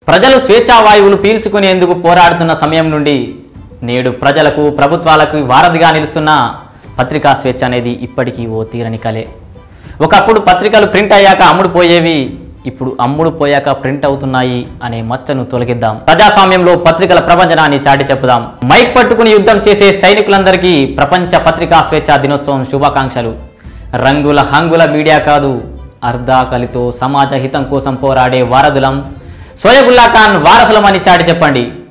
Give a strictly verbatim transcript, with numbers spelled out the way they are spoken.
ప్రజలు స్వేచ్ఛా వాయువులు పీల్చుకునేందుకు పోరాడుతున్న సమయం నుండి నేడు ప్రజలకు ప్రభుత్వాలకు వారధిగా నిలుస్తున్న పత్రికా స్వేచ్ఛ అనేది ఇప్పటికీ ఓ తీరని కలే. ఒకప్పుడు పత్రికలు ప్రింట్ అయ్యాక అమ్ముడు పోయేవి, ఇప్పుడు అమ్ముడు పోయాక ప్రింట్ అవుతున్నాయి అనే మచ్చను తొలగిద్దాం. ప్రజాస్వామ్యంలో పత్రికల ప్రపంచనాన్ని చాటి చెప్పుదాం. మైక్ పట్టుకుని యుద్ధం చేసే సైనికులందరికీ ప్రపంచ పత్రికా స్వేచ్ఛ దినోత్సవం శుభాకాంక్షలు. రంగుల హంగుల మీడియా కాదు, అర్ధాకలితో సమాజ హితం కోసం పోరాడే వారధులం, సోయబుల్లా ఖాన్ వారసులమని చాటి చెప్పండి.